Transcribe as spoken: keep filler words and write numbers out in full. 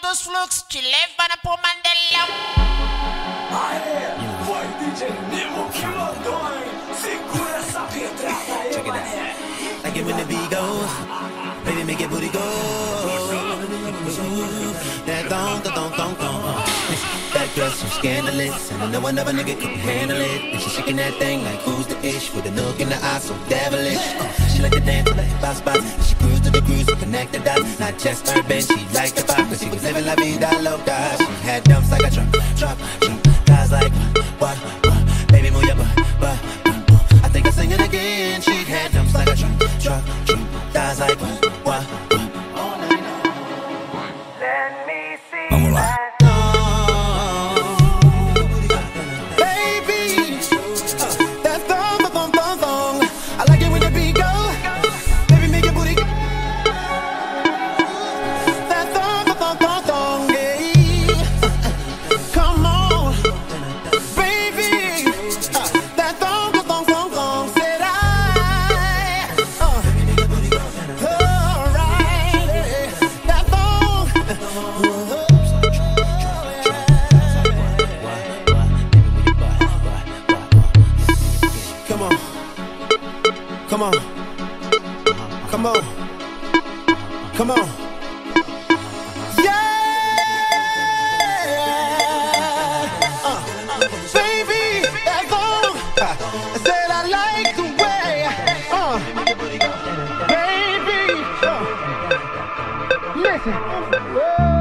vilaodosfluxos, te levando pro Mandelão. Aê, foi D J Mimo que mandou, hein? Segura essa pedrada aí, check it out. Like it when the beat goes, baby make it booty go. That thong, thong, thong, thong, thong. That girl so scandalous, and I know another nigga couldn't handle it. And she shaking that thing like who's the ish, with a look in the eye so devilish. Uh, she like to dance till the bounce bounce. She cruise to the cruise, connect the dots. Not just urban, she liked the pop, cause she was living la vida loca. She had dumps like a truck, truck, truck. Guys like what, what, baby move your butt, butt, butt. I think I'll sing it again. She had dumps like a truck, truck, truck. Guys like what, what, what. Vamos lá. Come on, come on, come on, yeah, uh, baby, that's all. I said I like the way, uh, baby, uh, listen.